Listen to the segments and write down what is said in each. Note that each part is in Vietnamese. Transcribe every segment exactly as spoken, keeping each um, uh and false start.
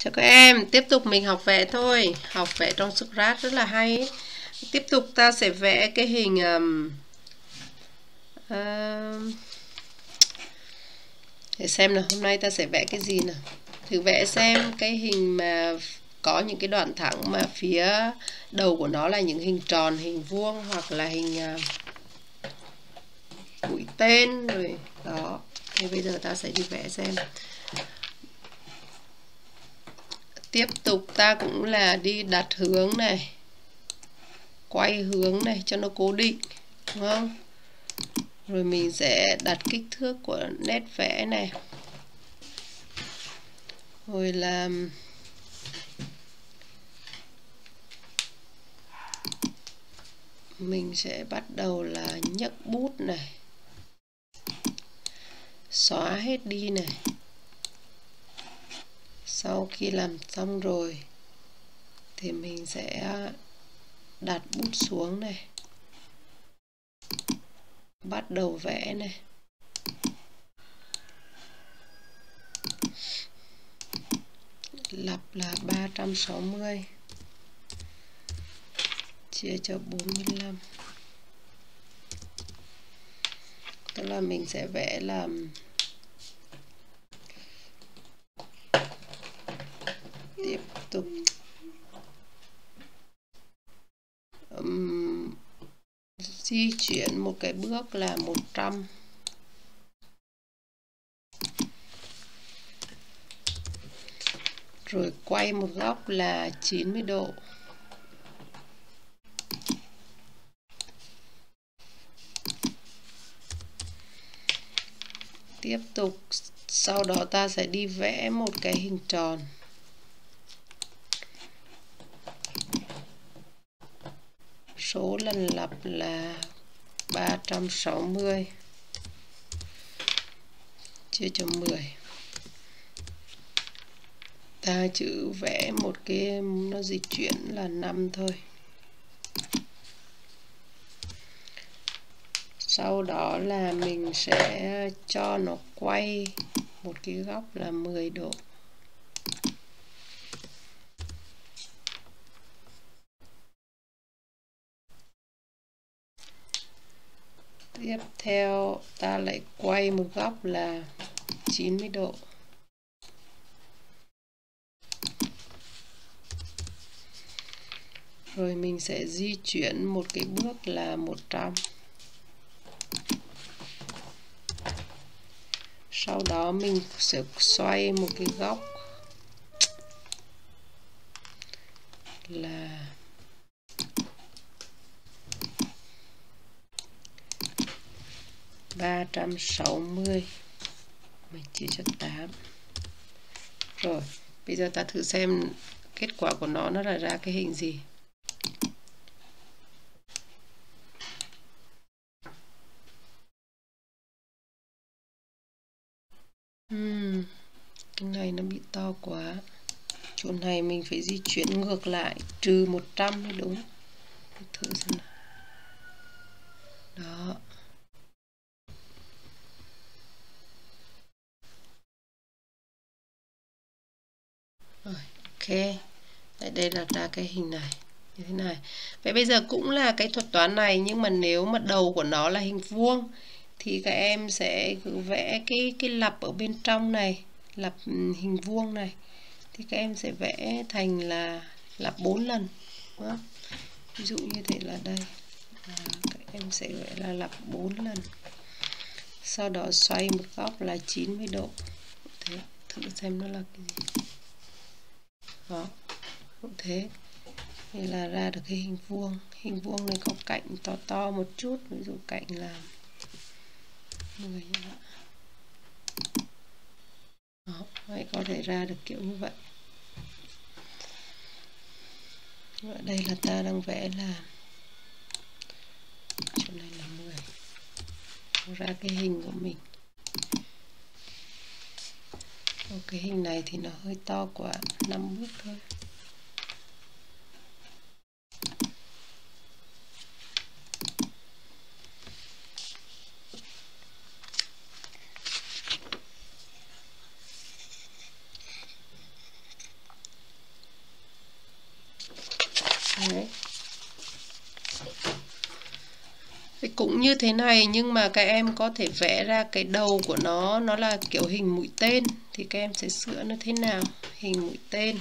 Chào các em, tiếp tục mình học vẽ thôi. Học vẽ trong Scratch rất là hay ấy. Tiếp tục ta sẽ vẽ cái hình um, uh, để xem nào, hôm nay ta sẽ vẽ cái gì nào. Thử vẽ xem cái hình mà có những cái đoạn thẳng mà phía đầu của nó là những hình tròn, hình vuông hoặc là hình uh, mũi tên rồi đó. Thì bây giờ ta sẽ đi vẽ xem. Tiếp tục ta cũng là đi đặt hướng này, quay hướng này cho nó cố định, đúng không? Rồi mình sẽ đặt kích thước của nét vẽ này. Rồi là mình sẽ bắt đầu là nhấc bút này, xóa hết đi này. Sau khi làm xong rồi thì mình sẽ đặt bút xuống này, bắt đầu vẽ này. Lặp là ba trăm sáu mươi chia cho bốn mươi lăm. Tức là mình sẽ vẽ làm tiếp tục um, di chuyển một cái bước là một trăm. Rồi quay một góc là chín mươi độ. Tiếp tục sau đó ta sẽ đi vẽ một cái hình tròn. Số lần lặp là ba trăm sáu mươi chia cho mười. Ta chữ vẽ một cái nó di chuyển là năm thôi. Sau đó là mình sẽ cho nó quay một cái góc là mười độ. Tiếp theo ta lại quay một góc là chín mươi độ. Rồi mình sẽ di chuyển một cái bước là một trăm. Sau đó mình sẽ xoay một cái góc là ba trăm sáu mươi, mình chia cho tám. Rồi, bây giờ ta thử xem kết quả của nó nó là ra cái hình gì. Uhm, cái này nó bị to quá. Chỗ này mình phải di chuyển ngược lại, trừ một trăm mới đúng. Thử xem nào. Đó. Rồi, ok. Đây, đây là ra cái hình này như thế này. Vậy bây giờ cũng là cái thuật toán này, nhưng mà nếu mà đầu của nó là hình vuông thì các em sẽ vẽ cái cái lặp ở bên trong này, lặp hình vuông này thì các em sẽ vẽ thành là lặp bốn lần. Đó. Ví dụ như thế là đây. À, các em sẽ vẽ là lặp bốn lần. Sau đó xoay một góc là chín mươi độ. Thế, thử xem nó là cái gì. Đó, cũng thế. Thì là ra được cái hình vuông. Hình vuông này có cạnh to to một chút, ví dụ cạnh là mười như vậy. Đó, vậy có thể ra được kiểu như vậy. Ở đây là ta đang vẽ là chỗ này là mười. Ra cái hình của mình. Ô, cái hình này thì nó hơi to quá, năm bước thôi. Đấy. Cũng như thế này, nhưng mà các em có thể vẽ ra cái đầu của nó nó là kiểu hình mũi tên, thì các em sẽ sửa nó thế nào, hình mũi tên.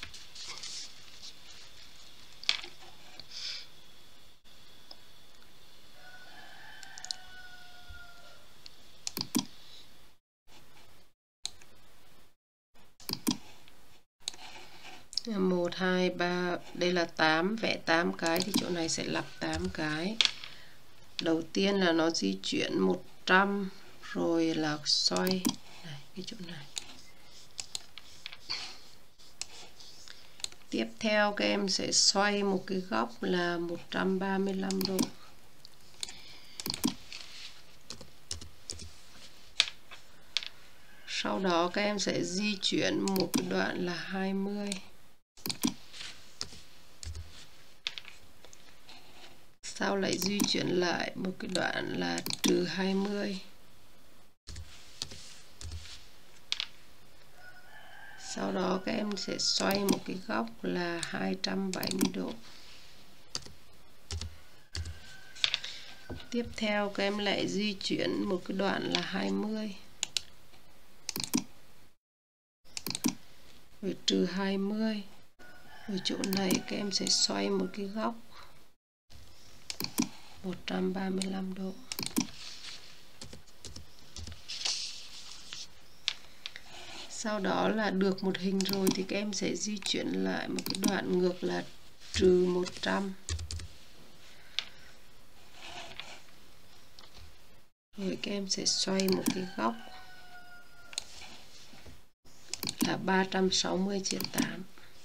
một, hai, ba, đây là tám, vẽ tám cái thì chỗ này sẽ lặp tám cái. Đầu tiên là nó di chuyển một trăm, rồi là xoay này, cái chỗ này. Tiếp theo các em sẽ xoay một cái góc là một trăm ba mươi lăm độ. Sau đó các em sẽ di chuyển một cái đoạn là hai mươi. Sau lại di chuyển lại một cái đoạn là trừ hai mươi. Sau đó các em sẽ xoay một cái góc là hai trăm bảy mươi độ. Tiếp theo các em lại di chuyển một cái đoạn là hai mươi. Rồi trừ hai mươi. Ở chỗ này các em sẽ xoay một cái góc một trăm ba mươi lăm độ. Sau đó là được một hình rồi thì các em sẽ di chuyển lại một cái đoạn ngược là trừ một trăm. Rồi các em sẽ xoay một cái góc là ba trăm sáu mươi chia tám.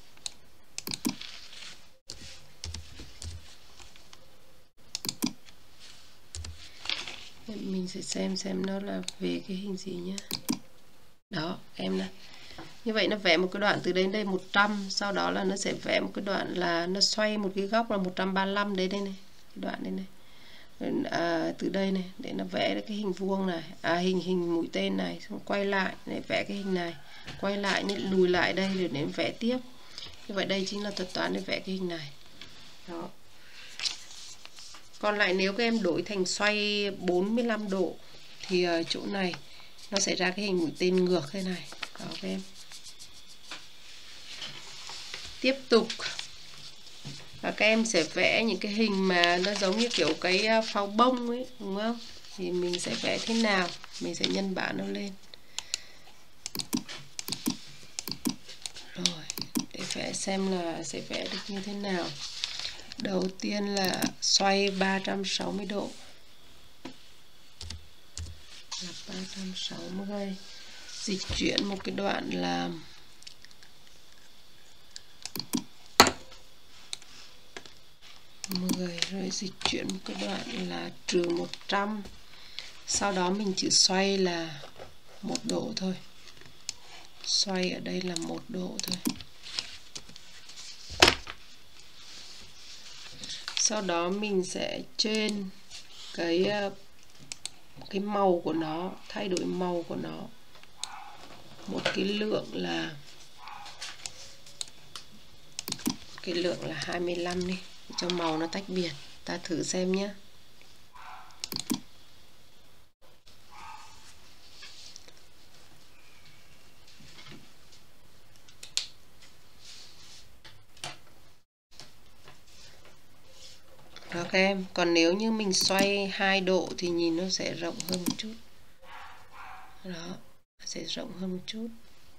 Mình sẽ xem xem nó là về cái hình gì nhé. Đó, em này. Như vậy nó vẽ một cái đoạn từ đến đây một trăm, sau đó là nó sẽ vẽ một cái đoạn là nó xoay một cái góc là một trăm ba mươi lăm đấy đây này, cái đoạn đây này. À, từ đây này để nó vẽ cái hình vuông này, à hình hình mũi tên này, xong quay lại để vẽ cái hình này, quay lại nhé, lùi lại đây để đến vẽ tiếp. Như vậy đây chính là thuật toán để vẽ cái hình này. Đó. Còn lại nếu các em đổi thành xoay bốn mươi lăm độ thì uh, chỗ này nó sẽ ra cái hình mũi tên ngược thế này. Đó các em. Tiếp tục và các em sẽ vẽ những cái hình mà nó giống như kiểu cái pháo bông ấy, đúng không? Thì mình sẽ vẽ thế nào? Mình sẽ nhân bảng nó lên. Rồi, để vẽ xem là sẽ vẽ được như thế nào. Đầu tiên là xoay ba trăm sáu mươi độ. Là ba trăm sáu mươi. Dịch chuyển một cái đoạn là mười, rồi dịch chuyển một cái đoạn là trừ một trăm. Sau đó mình chỉ xoay là một độ thôi. Xoay ở đây là một độ thôi. Sau đó mình sẽ trên cái cái màu của nó, thay đổi màu của nó một cái lượng là cái lượng là hai mươi lăm đi, cho màu nó tách biệt. Ta thử xem nhé. Đó các em, còn nếu như mình xoay hai độ thì nhìn nó sẽ rộng hơn một chút. Đó, sẽ rộng hơn một chút.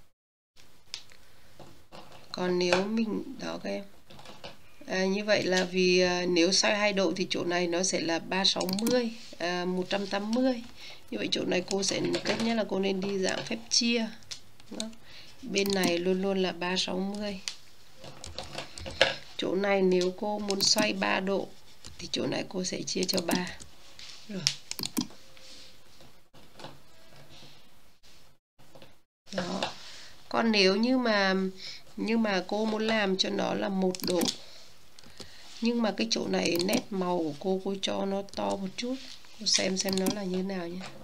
Còn nếu mình, đó các em, à, như vậy là vì à, nếu xoay hai độ thì chỗ này nó sẽ là ba trăm sáu mươi, à, một trăm tám mươi. Như vậy chỗ này cô sẽ cách nhất là cô nên đi dạng phép chia. Đó. Bên này luôn luôn là ba trăm sáu mươi. Chỗ này nếu cô muốn xoay ba độ thì chỗ này cô sẽ chia cho ba. Rồi. Đó. Còn nếu như mà nhưng mà cô muốn làm cho nó là một độ, nhưng mà cái chỗ này nét màu của cô cô cho nó to một chút, cô xem xem nó là như thế nào nhé.